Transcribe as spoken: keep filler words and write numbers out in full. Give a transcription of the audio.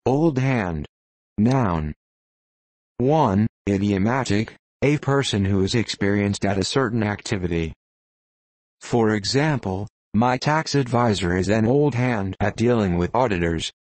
Old hand. Noun. one. Idiomatic, a person who is experienced at a certain activity. For example, my tax advisor is an old hand at dealing with auditors.